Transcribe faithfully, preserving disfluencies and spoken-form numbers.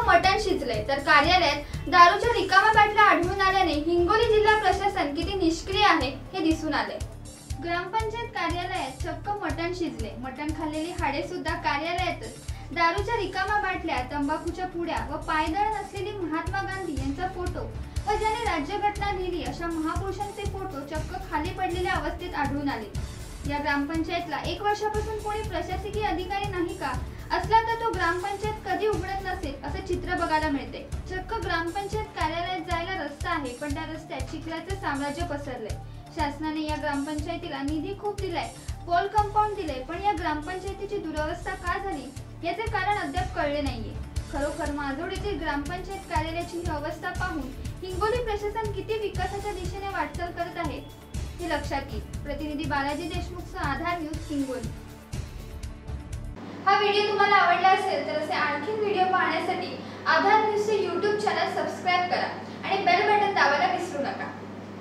मटण शिजले तर कार्यालयात दारूच्या रिकाम्या बाटल्या आढळून आल्याने हिंगोली जिल्हा प्रशासन किती निष्क्रिय आहे हे दिसून आले। ग्रामपंचायत कार्यालयात चक्क मटण शिजले। मटण खाल्लेली हाडे सुद्धा कार्यालयातच। दारूच्या रिकाम्या बाटल्या, तंबाखूच्या पुड्या व पायदळ नसलेली महात्मा गांधी यांचा फोटो व ज्याने राज्यघटना लिहिली अशा महापुरुषांचे फोटो चक्क खाली पडलेल्या अवस्थेत आढळून आले। या ग्रामपंचायतला एक वर्षापासून कोणी प्रशासकीय अधिकारी नाही का असला तर तो ग्रामपंचायत कधी उघडत नसेल असे चित्र बघायला मिळते। चक्क ग्रामपंचायत कार्यालयात जायला रस्ता आहे पण त्या रस्त्यात चिखलाचे साम्राज्य पसरले। शासनाने या ग्रामपंचायतीला निधी खूप दिलाय, पोल कंपाऊंड दिले, पण या ग्रामपंचायतीची दुरवस्था का झाली याचे कारण अद्याप कळले नाहीये। खरोखर माजोड येथील ग्रामपंचायत कार्यालयाची ही अवस्था पाहून हिंगोली प्रशासन किती विकासाच्या दिशेने वाटचाल करत आहे हे लक्षात येईल। प्रतिनिधी बालाजी देशमुखचा आधार न्यूज हिंगोली। हा व्हिडिओ तुम्हाला आवडला असेल तर असे आणखी व्हिडिओ पाहण्यासाठी आधार न्यूजचे यूट्यूब चॅनल सबस्क्राइब करा।